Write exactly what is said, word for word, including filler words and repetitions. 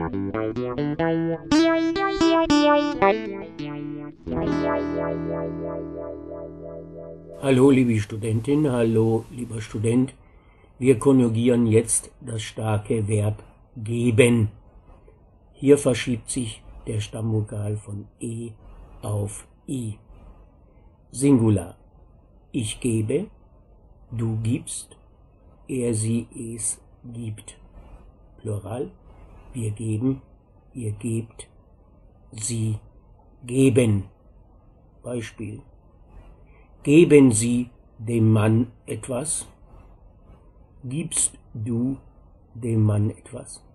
Hallo liebe Studentin, hallo lieber Student. Wir konjugieren jetzt das starke Verb geben. Hier verschiebt sich der Stammvokal von e auf i. Singular: ich gebe, du gibst, er, sie, es gibt. Plural: wir geben, ihr gebt, sie geben. Beispiel: geben Sie dem Mann etwas? Gibst du dem Mann etwas?